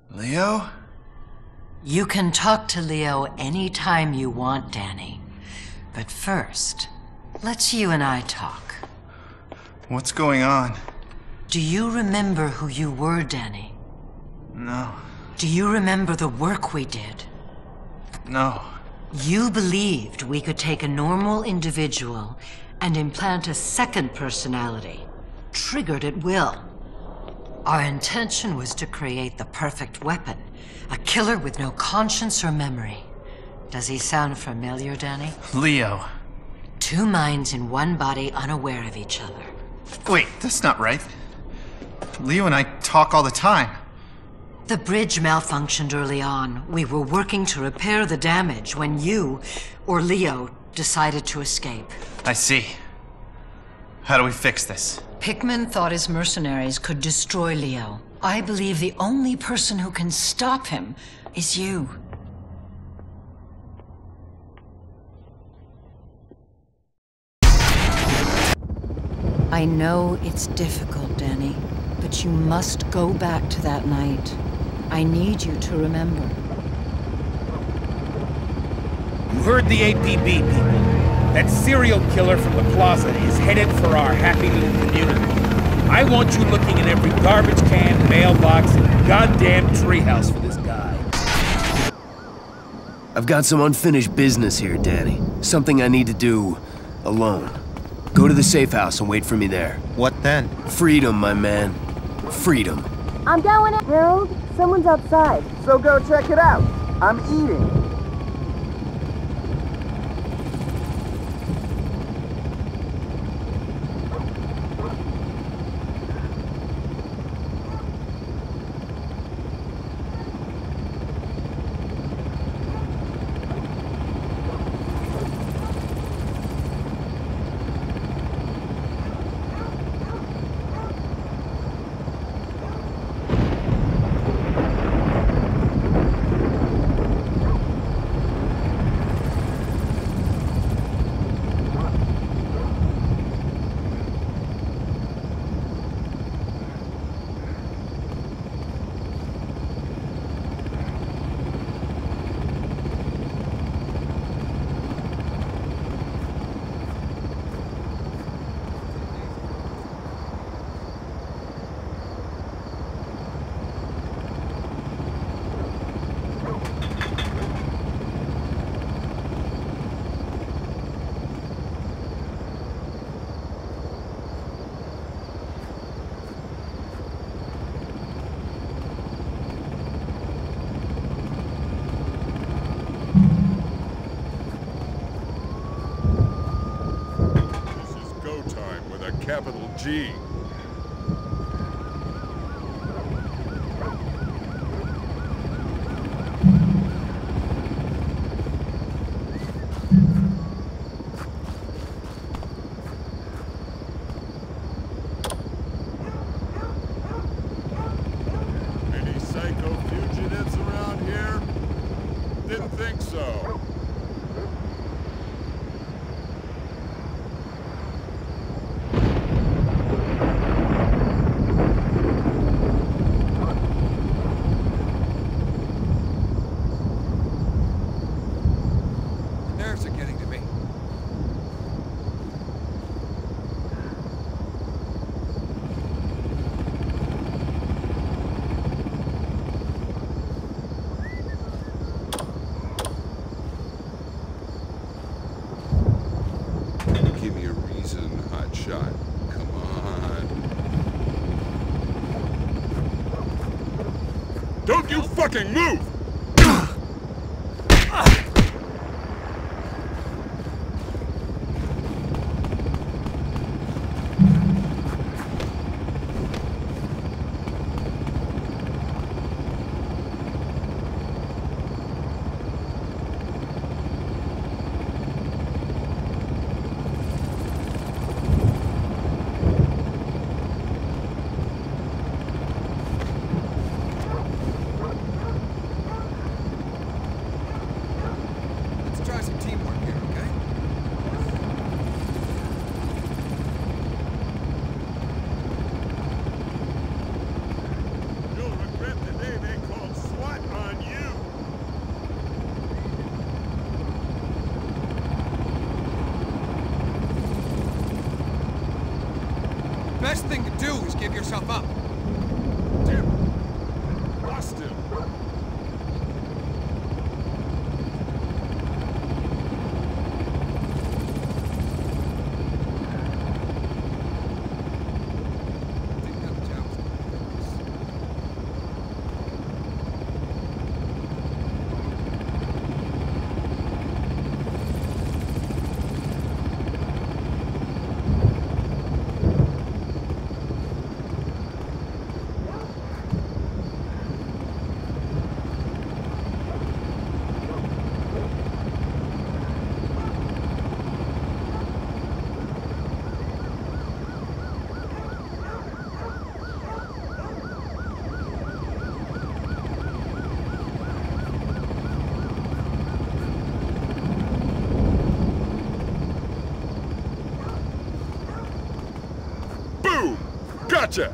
Leo? You can talk to Leo anytime you want, Danny. But first, let's you and I talk. What's going on? Do you remember who you were, Danny? No. Do you remember the work we did? No. You believed we could take a normal individual and implant a second personality, triggered at will. Our intention was to create the perfect weapon, a killer with no conscience or memory. Does he sound familiar, Danny? Leo. Two minds in one body unaware of each other. Wait, that's not right. Leo and I talk all the time. The bridge malfunctioned early on. We were working to repair the damage when you, or Leo, decided to escape. I see. How do we fix this? Pickman thought his mercenaries could destroy Leo. I believe the only person who can stop him is you. I know it's difficult, Danny, but you must go back to that night. I need you to remember. You heard the APB, people. That serial killer from the plaza is headed for our happy little community. I want you looking in every garbage can, mailbox, and goddamn treehouse for this guy. I've got some unfinished business here, Danny. Something I need to do alone. Go to the safe house and wait for me there. What then? Freedom, my man. Freedom. I'm going in. Harold, someone's outside. So go check it out. I'm eating. Capital G. Any psycho fugitives around here? Didn't think so. Give me a reason, hotshot. Come on. Don't you fucking move! give yourself up. Damn! Lost him! Gotcha!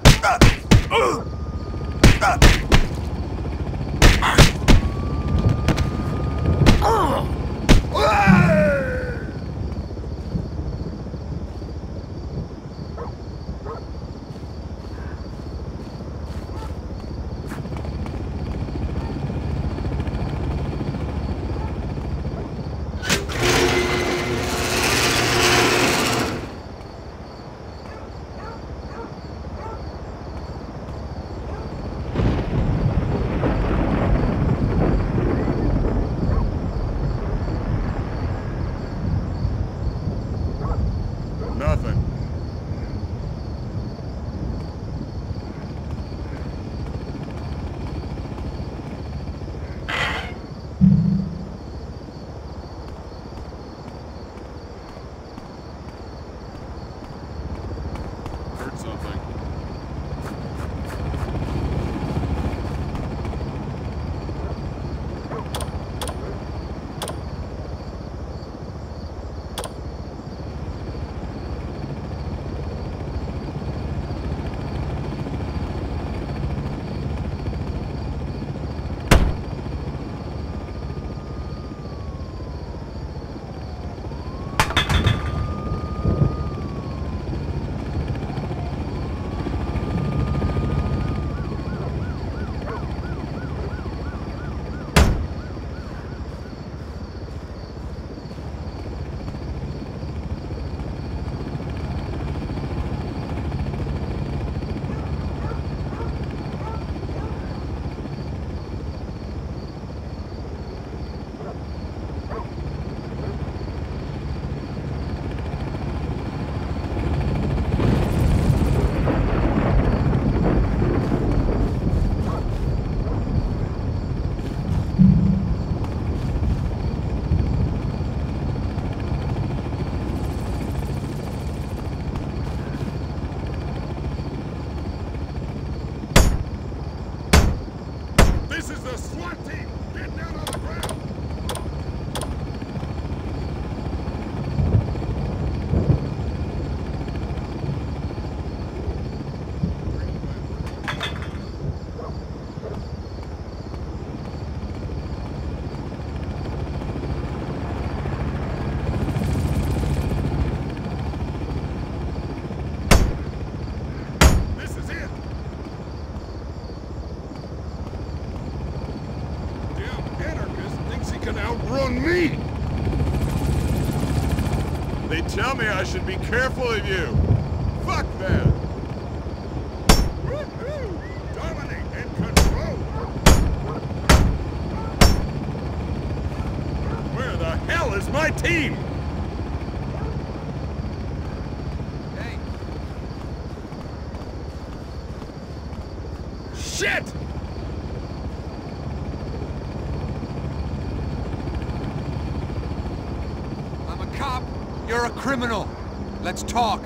Nothing. Heard something. This is the SWAT team! Get down on the ground! This is it! Anarchist thinks he can outrun me! They tell me I should be careful of you! Fuck that! Woohoo! Dominate and control! Where the hell is my team? Hey, Shit! I'm a cop. You're a criminal. Let's talk.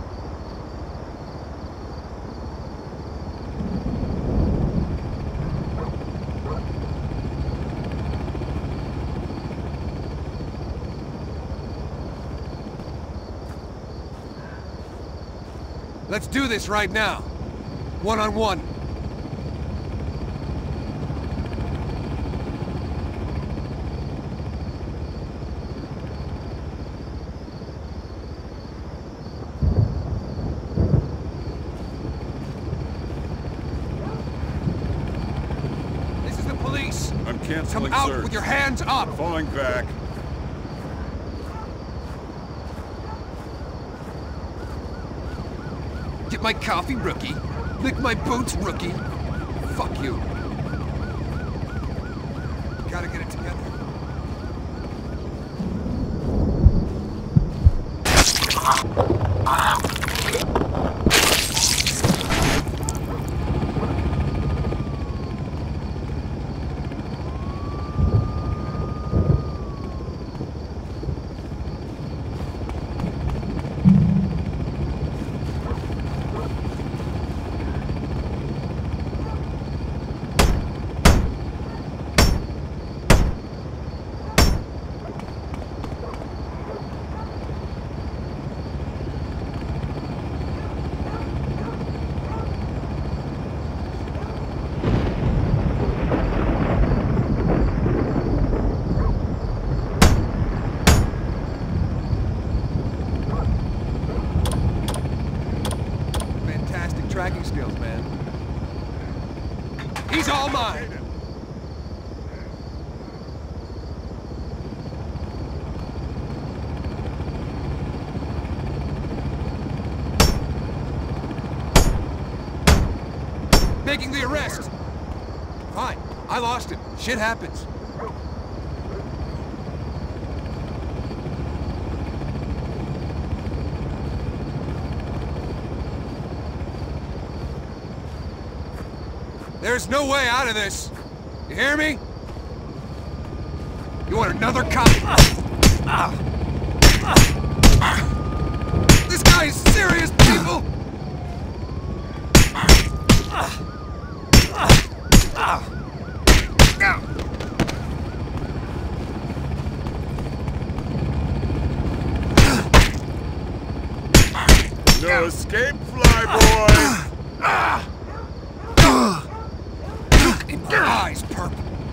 Let's do this right now. One-on-one. Canceling Come out search. with your hands up! Falling back. Get my coffee, rookie. Lick my boots, rookie. Fuck you. Gotta get it together. Tracking skills, man. He's all mine! Making the arrest! Fine, I lost him. Shit happens. There's no way out of this. You hear me? You want another copy? This guy is serious, people! No escape, flyboy! In your eyes, Perp.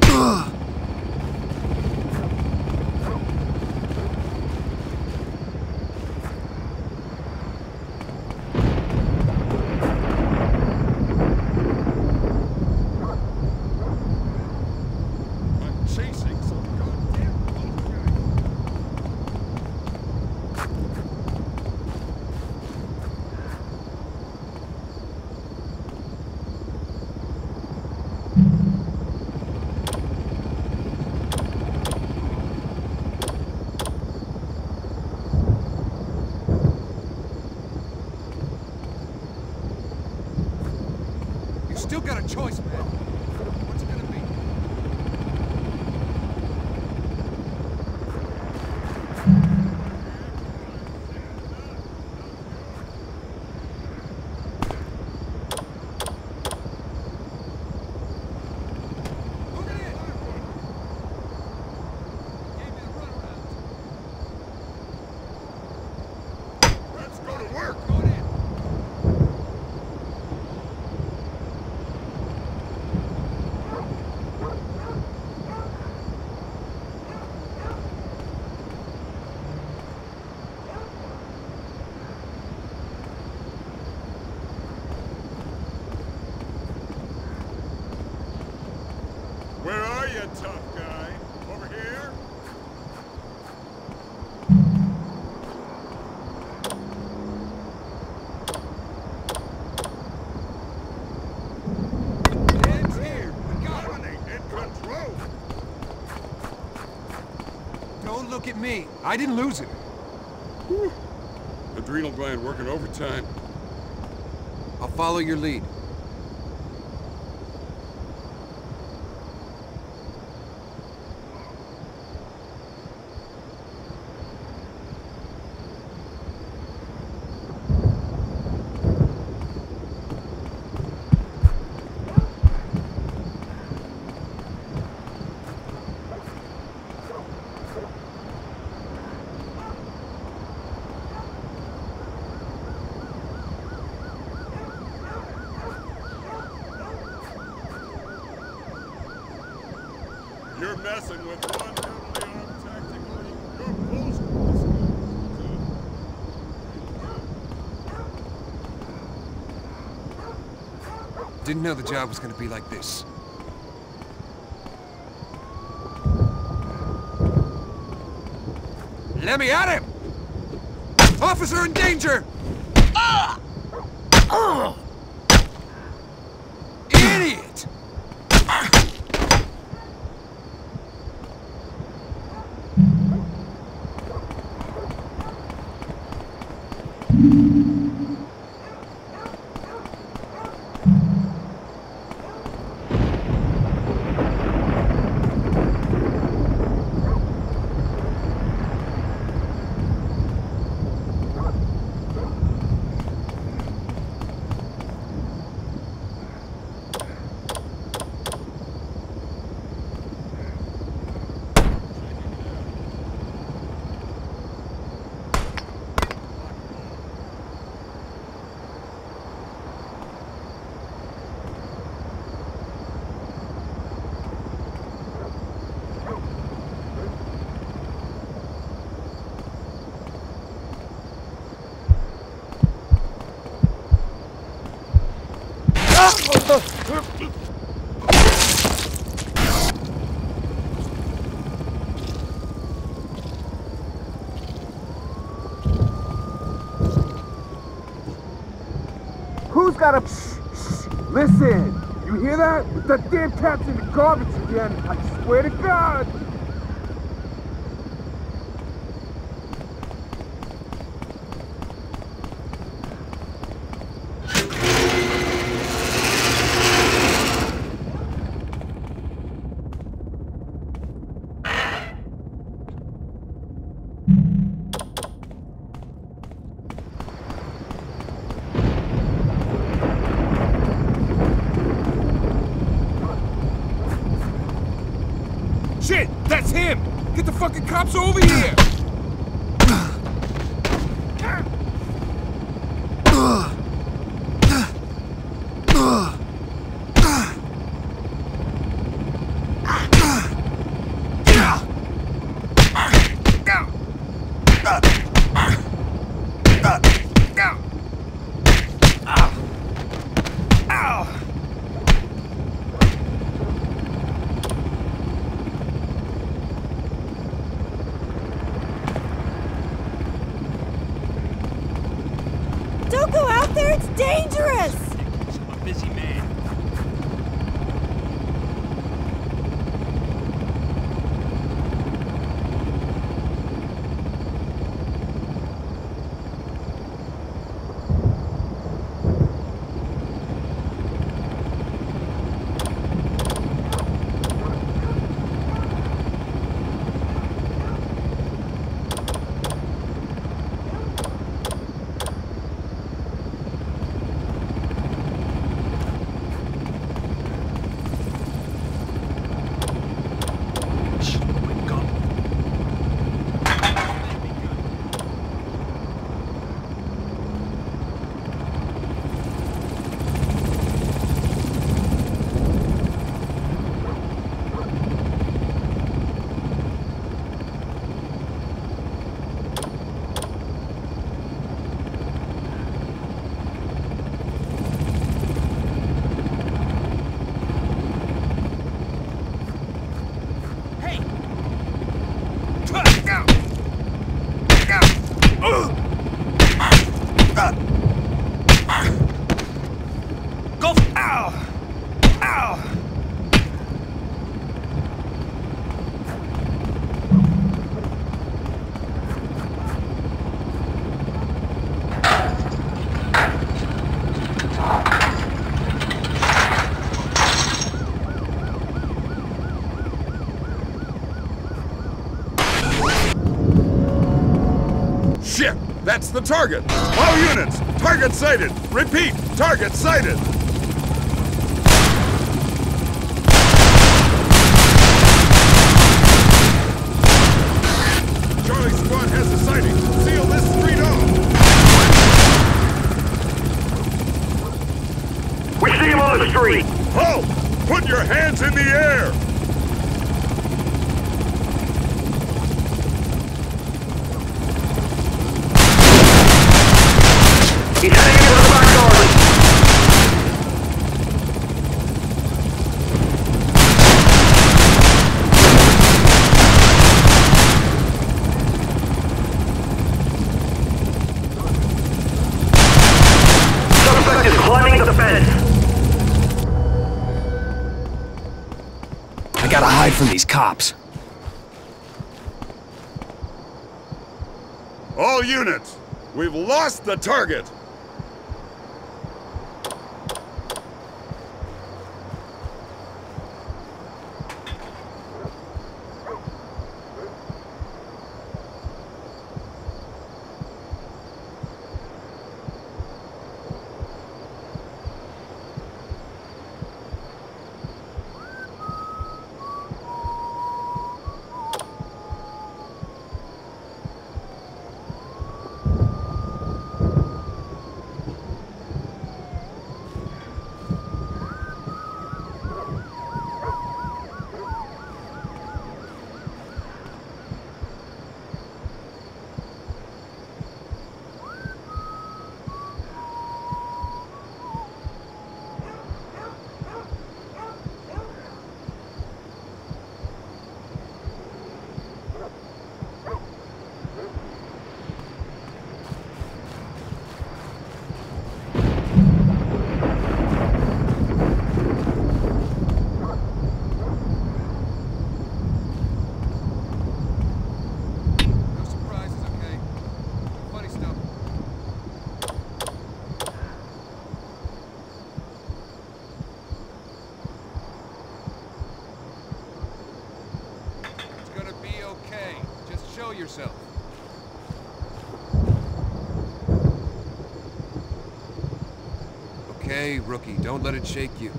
I'm chasing some goddamn You still got a choice, man. What's it gonna be? Move it in! Gave me the runaround. Let's go to work! Going in. Where are you, tough guy? Over here? Hands here. We got him. Dominate in control! Don't look at me. I didn't lose it. Adrenal gland working overtime. I'll follow your lead. You're messing with one heavily armed tactically. You're bullshit. Didn't know the job was gonna be like this. Let me at him! Officer in danger! Idiot! Who's got a... Shh. Listen, you hear that? That damn cat's in the garbage again. I swear to God. Shit! That's him! Get the fucking cops over here! Don't go out there, it's dangerous! I'm a busy man. Shit! That's the target! All units! Target sighted! Repeat! Target sighted! Charlie Squad has a sighting! Seal this street off! We see him on the street! Halt! Put your hands in the air! He's heading into the back garden! I gotta hide from these cops. All units, we've lost the target. Yourself. Okay, rookie, don't let it shake you.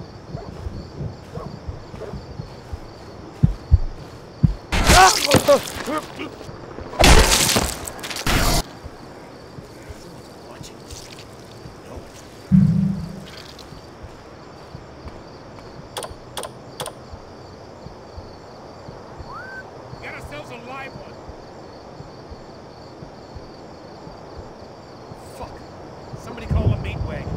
Get ourselves a live one. Fuck. Somebody call a meat wagon.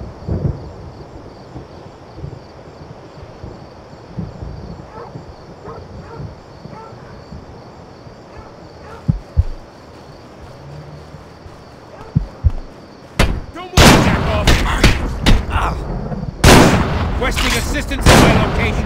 Don't move, jack off! Requesting assistance at my location.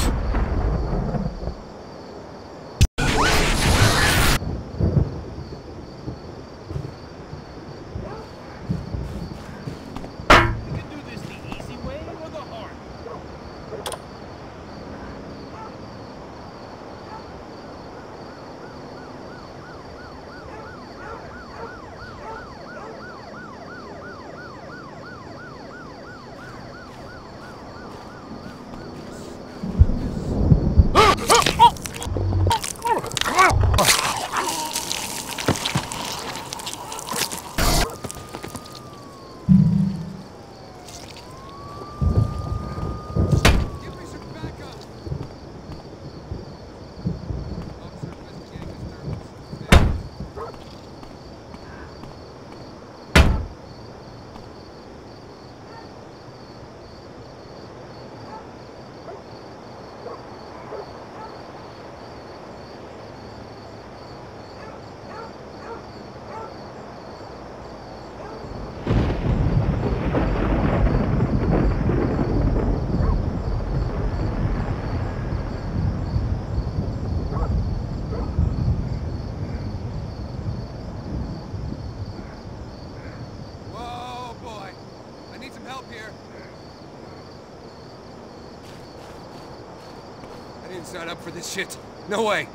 Sign up for this shit. No way.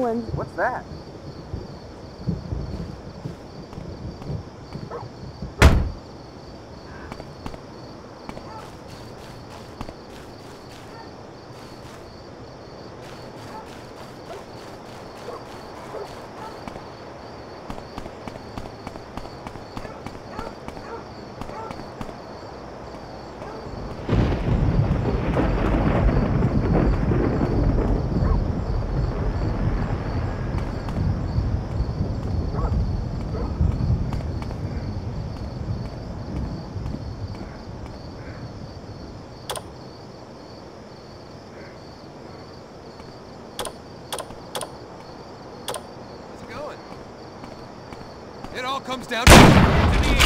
Island. What's that? It all comes down to the end.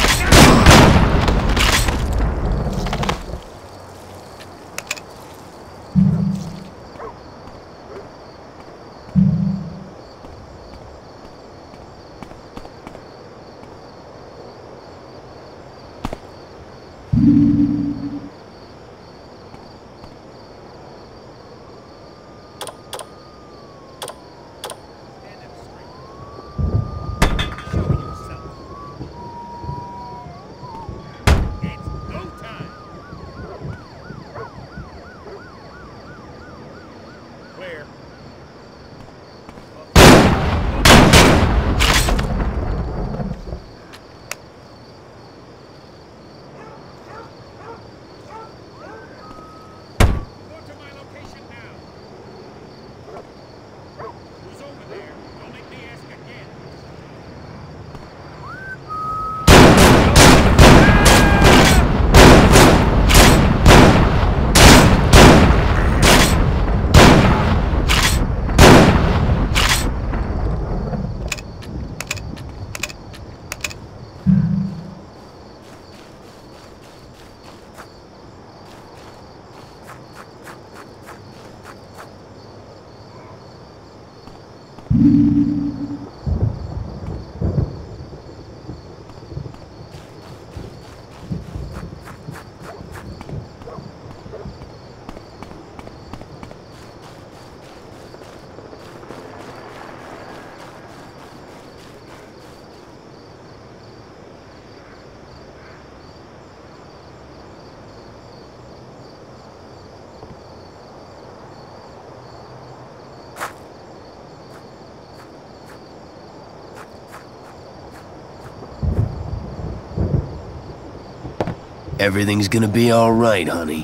Everything's gonna be all right, honey.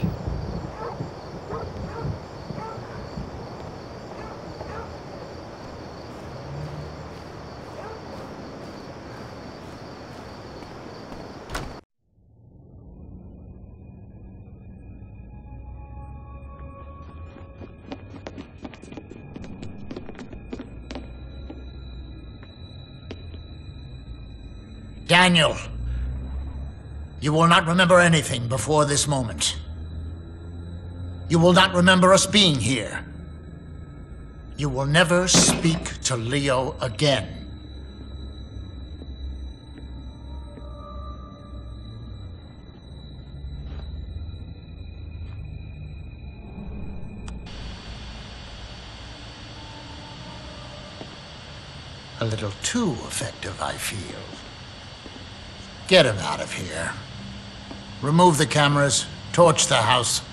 Daniel, you will not remember anything before this moment. You will not remember us being here. You will never speak to Leo again. A little too effective, I feel. Get him out of here. Remove the cameras, torch the house,